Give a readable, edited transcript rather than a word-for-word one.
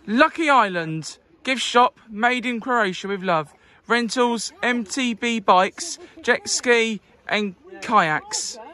Lucky Island, gift shop made in Croatia with love. Rentals, MTB bikes, jet ski and kayaks.